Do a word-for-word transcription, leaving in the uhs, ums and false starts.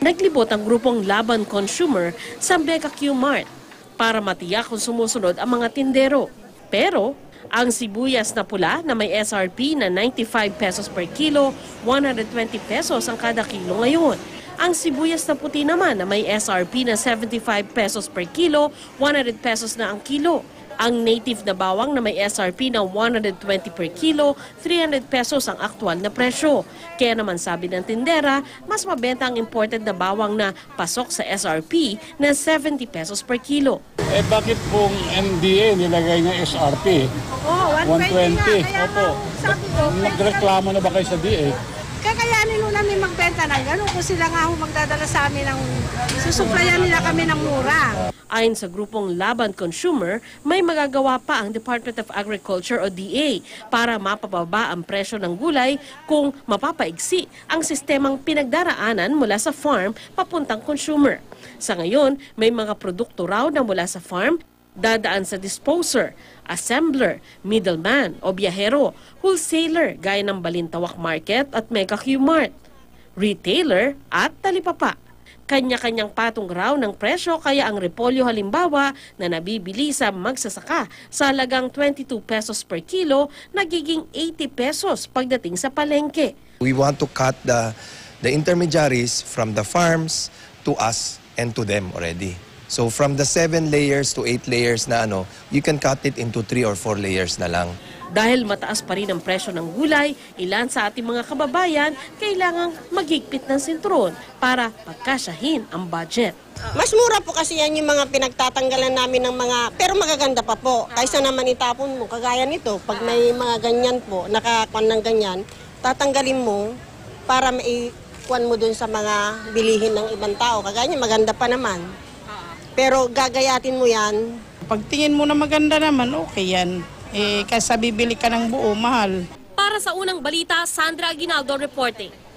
Naglibot ang grupong Laban Consumer sa Mega Q-Mart para matiyak kung sumusunod ang mga tindero. Pero ang sibuyas na pula na may S R P na ninety-five pesos per kilo, one hundred twenty pesos ang kada kilo ngayon. Ang sibuyas na puti naman na may S R P na seventy-five pesos per kilo, one hundred pesos na ang kilo. Ang native na bawang na may S R P na one hundred twenty per kilo, three hundred pesos ang aktual na presyo. Kaya naman sabi ng tindera, mas mabenta ang imported na bawang na pasok sa S R P na seventy pesos per kilo. Eh bakit pong M D A nilagay niya S R P? Oh, one twenty. Kaya Opo. sabi ko, Nagreklamo na ba kayo sa D A? kakayanin mo namin magbenta ng gano'n kung sila nga ho magdadala sa amin ng susuplayan nila kami ng mura. Ayon sa grupong Laban Consumer, may magagawa pa ang Department of Agriculture o D A para mapababa ang presyo ng gulay kung mapapaigsi ang sistemang pinagdaraanan mula sa farm papuntang consumer. Sa ngayon, may mga produkto raw na mula sa farm dadaan sa disposer, assembler, middleman o biyahero, wholesaler gaya ng Balintawak Market at Mega Q-Mart, retailer at talipapa. Kanya-kanyang patong raw ng presyo kaya ang repolyo halimbawa na nabibili sa magsasaka sa halagang twenty-two pesos per kilo nagiging eighty pesos pagdating sa palengke. We want to cut the, the intermediaries from the farms to us and to them already. So from the seven layers to eight layers na ano, you can cut it into three or four layers na lang. Dahil mataas pa rin ang presyo ng gulay, ilan sa ating mga kababayan kailangang maghigpit ng sinturon para pagkasyahin ang budget. Mas mura po kasi yan yung mga pinagtatanggalan namin ng mga, pero magaganda pa po. Kaysa naman itapon mo, kagaya nito, pag may mga ganyan po, nakakuan ng ganyan, tatanggalin mo para maikuan mo dun sa mga bilihin ng ibang tao. Kagaya niya, maganda pa naman. Pero gagayatin mo yan. Pagtingin mo na maganda naman, okay yan. Eh, kasi bibili ka ng buo, mahal. Para sa unang balita, Sandra Aguinaldo reporting.